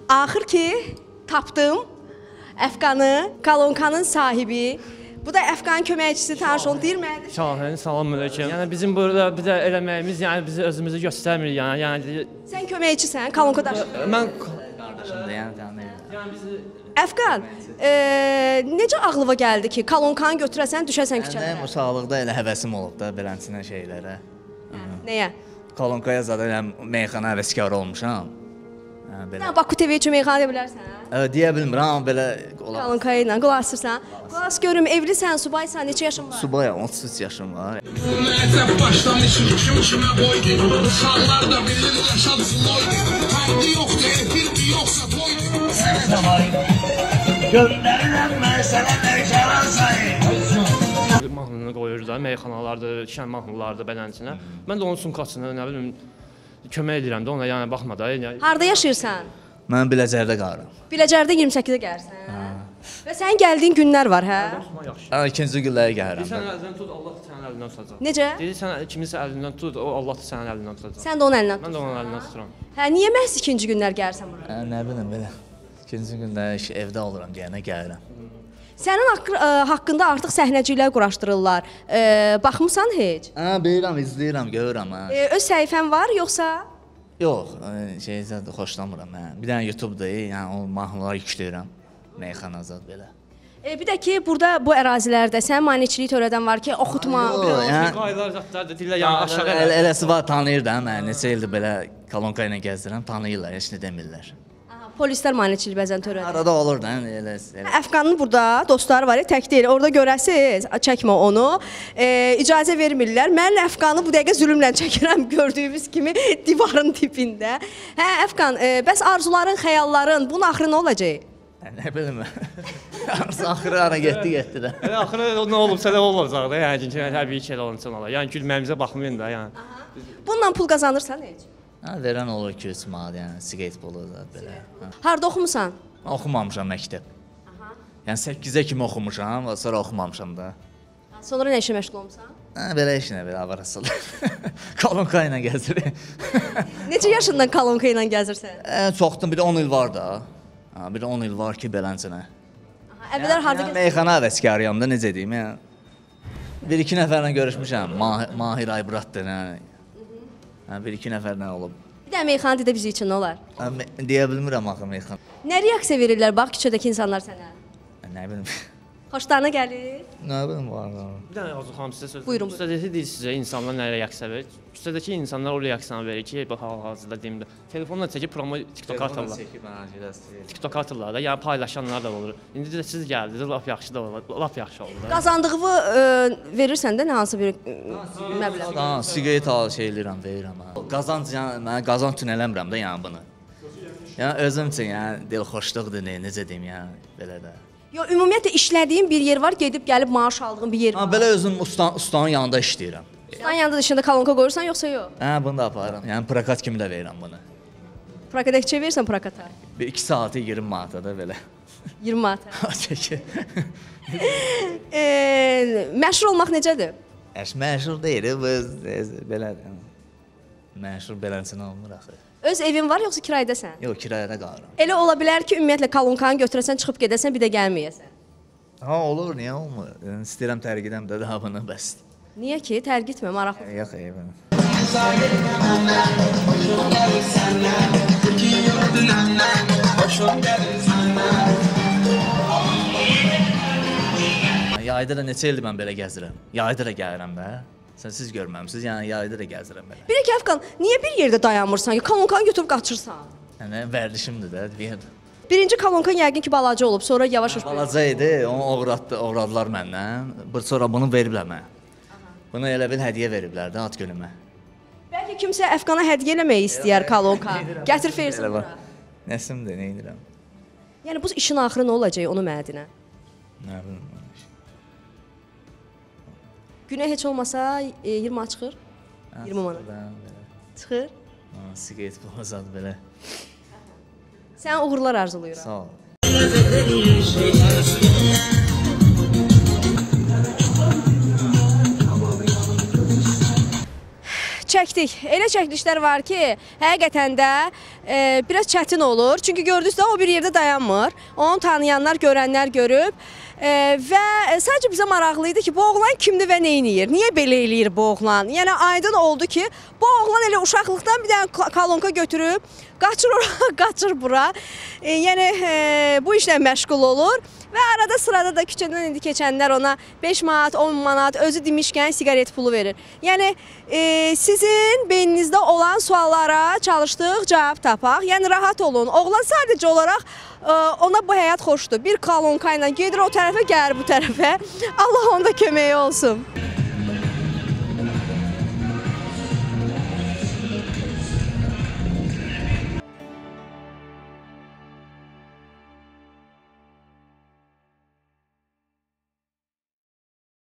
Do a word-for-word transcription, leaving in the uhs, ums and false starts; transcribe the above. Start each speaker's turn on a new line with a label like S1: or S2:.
S1: Axır ki tapdım Əfqanı, Kolonkanın sahibi. Bu da Əfqanın köməkçisi, tanış olun, deyir mənə.
S2: Şahin, salam aleyküm. Yəni bizim burada bir də eləməyimiz, yəni bizi özümüzü göstərmir, yəni. yəni
S1: Sən köməkçisən, Kolonka daşı.
S2: Mən
S3: qardaşımdır, yəni tanıyıram.
S2: Yəni bizi
S1: Əfqan, e, necə ağlıva gəldi ki, Kolonkanı götürəsən, düşəsən küçələrə?
S3: Mənim uşaqlıqda elə həvəsim olub da belənçinə şeylərə.
S1: Nəyə?
S3: Kolonkaya zaten yəni meyxana həvəskarı olmuşam. Hə, belə.
S1: Sən Baku T V üçün meyxana deyə bilərsən?
S3: Ə, deyə bilmirəm, amma belə qulaq.
S1: Kolonkaya ilə qulaq asırsan. Qulaq as görüm, evlisən, subaysan, neçə yaşın var?
S3: Subayam, otuz üç yaşım var.
S4: Məcəb başlamış, kim-kimə qoydu. Uşaqlar da bilirlər, şanslılar. Haydi yoxdur, bir yoxsa boydu. Sənə var. Göndərirəm mən sənə meyxana sayı.
S2: mahnını qoyur da, meyxanalarda, şən mahnılarda belənçinə. Mən də onun sumkasını, nə bilim, kömək edirəm də ona, yəni baxma da. Yəni.
S1: Harda yaşayırsan?
S3: Mən Biləcərdə qalıram.
S1: Biləcərdə iyirmi səkkizdə gəlirsən. Və sənin gəldiyin günlər var, hə?
S3: Hə, ikinci günlərə gəlirəm.
S2: Sən əlindən tut, Allah da sənin əlindən tutacaq.
S1: Necə?
S2: Deyir, sən kimisə əlindən tut, o Allah da sənin əlindən tutacaq.
S1: Sən də onun əlindən tut.
S2: Mən də onun əlindən tuturam.
S1: Hə, niyə məhz ikinci günlər gəlirsən bura?
S3: Hə, nə bilim belə. İkinci gündə iş evdə oluram, deyənə gəlirəm.
S1: Sənin haqq ə, haqqında artıq səhnəciklər quraşdırırlar. E, baxmısan heç?
S3: Hə, bilirəm, izləyirəm, görürəm hə.
S1: E, öz səhifən var, yoxsa?
S3: Yox, şey zət xoşlamıram mən. Bir dənə YouTube-da, yəni o mahnıları yükləyirəm. Meyxana zət belə.
S1: E, bir də ki, burada bu ərazilərdə sənin maneçilik törədən var ki, oxutma.
S3: Yəni
S2: Qaylar zətlər də deyirlər, yəni aşağı
S3: elə eləsi var, tanıyır da mən. Neçə ildir belə kolonka ilə gəzdirəm, tanıyırlar, heç nə demirlər.
S1: Aha, polislər maneçilik bəzən törədir.
S3: Arada olur da, elə elə.
S1: Əfqanın burada dostları var, tək deyil. Orada görəsiz, çəkmə onu. E, icazə vermirlər. Mən Əfqanı bu dəqiqə zülmlə çəkirəm, gördüyünüz kimi divarın dibində. Hə, Əfqan, e, bəs arzuların, xəyalların bunun axırı nə olacaq?
S3: Nə bilim. Axırı ara getdi, getdi də.
S2: Yəni axırı nə olubsa da olacaq da, yəni ki, təbii ki, elə olunsun olar. Yəni gülməyimizə baxmayın da, yəni.
S1: Bununla pul qazanırsan heç?
S3: Hə, verən olur iki üç manat, yəni skatebolu da belə. Hə.
S1: Harda oxumusan?
S3: Oxumamışam məktəb. Aha. Yəni səkkizə kimi oxumuşam, sonra oxumamışam da.
S1: Sonra nə işə məşğul olmusan?
S3: Hə, belə iş nə belə avarasıl. Kolonka ilə gəzirik.
S1: Neçə yaşından kolonka ilə gəzirsən?
S3: Hə, çoxdur, bir də on il var da. Ha, bir də on il var ki, belənçinə.
S1: Aha, əvvəllər harda
S3: yəni,
S1: gəzirsən?
S3: meyxana həvəskarıyam da, necə deyim, yəni. Bir iki nəfərlə görüşmüşəm, Mahir, Mahir Ayburatdır, yəni. Hə, bir iki nəfərlə olub.
S1: Bir də meyxana dedə bizi üçün nə olar?
S3: Hə, deyə bilmirəm axı meyxana.
S1: Nə reaksiya verirlər bax küçədəki insanlar sənə?
S3: Hə, nə bilim.
S1: Xoşlarına gəlir?
S3: Nə bilim var.
S2: Bir dənə Arzu xanım sizə söz.
S1: Buyurun.
S2: Küçədəki deyir sizə insanlar nə reaksiya verir? Küçədəki insanlar o reaksiyanı verir ki, bax hal-hazırda deyim də. Telefonla çəkib promo TikTok atırlar. TikTok atırlar da, yəni paylaşanlar da olur. İndi də siz gəldiniz, lap yaxşı da olur, lap yaxşı oldu da.
S1: Qazandığını e, verirsən də nə hansı bir e, məbləğ?
S3: Ha, siqaret al şey eləyirəm, verirəm. Ha. Qazanc, yəni mən qazanc üçün eləmirəm də, yəni bunu. Yəni özüm üçün, yəni dil xoşluqdur, ne, necə deyim, yəni belə də.
S1: Yo, ümumiyyətlə işlədiyin bir yer var, gedib gəlib maaş aldığın bir yer var.
S3: Ha, belə özüm usta, ustanın yanında işləyirəm.
S1: Ustanın yanında dışında kolonka qoyursan yoxsa yox?
S3: Hə, bunu da aparıram. Yəni prokat kimi də verirəm bunu.
S1: Prakadəkçə verirsən prakata?
S3: Bir iki saatı iyirmi manata da belə.
S1: iyirmi manata.
S3: Ha, çəkir.
S1: e, məşhur olmaq necədir?
S3: Əş məşhur deyil, bu belə məşhur belənçinə olmur axı.
S1: Öz evin var yoxsa kirayədəsən?
S3: Yox, kirayədə qalıram.
S1: Elə ola bilər ki, ümumiyyətlə kolonkanı götürəsən, çıxıb gedəsən, bir də gəlməyəsən.
S3: Ha, olur, niyə olmur? Yəni, istəyirəm tərgidəm də daha bunu bəs.
S1: Niyə ki? Tərgitmə, maraqlı.
S3: Yox, eyvən. Yayda da neçə ildir mən belə gəzirəm. Yayda da gəlirəm də. Sən siz görməmisiniz, yəni yayda da gəzirəm belə.
S1: Bir də ki, Əfqan, niyə bir yerdə dayanmırsan ki, kolonkanı götürüb qaçırsan?
S3: Yəni vərdişimdir də, bir yerdə.
S1: Birinci kolonkan yəqin ki, balaca olub, sonra yavaş-yavaş
S3: Balaca idi, onu oğratdı, oğradılar məndən. Sonra bunu veriblər mənə. Bunu elə bil hədiyyə veriblər də ad günümə.
S1: Bəlkə kimsə Əfqana hədiyyə eləmək istəyər kolonka. Gətir versin bura.
S3: Nəsimdir, nə edirəm?
S1: Yəni bu işin axırı nə olacaq onu mənə?
S3: Nə bilim.
S1: Günə heç olmasa e, iyirmi çıxır? iyirmi manat. Çıxır?
S3: Ha, siqaret bozad belə.
S1: Sən uğurlar arzulayıram.
S3: Sağ ol.
S1: çəkdik. Elə çəkilişlər var ki, həqiqətən də e, biraz çətin olur. Çünki gördünüz də o bir yerdə dayanmır. Onu tanıyanlar, görənlər görüb. E, və sadəcə bizə maraqlı idi ki, bu oğlan kimdir və nə edir? Niyə belə eləyir bu oğlan? Yəni aydın oldu ki, bu oğlan elə uşaqlıqdan bir dənə kolonka götürüb, qaçır ora, qaçır bura. E, yəni e, bu işlə məşğul olur. Və arada sırada da küçədən indi keçənlər ona beş manat, on manat özü demişkən siqaret pulu verir. Yəni e, sizin beyninizdə olan suallara çalışdıq, cavab tapaq. Yəni rahat olun. Oğlan sadəcə olaraq e, ona bu həyat xoşdur. Bir kolonka ilə gedir o tərəfə, gəlir bu tərəfə. Allah onda köməyi olsun.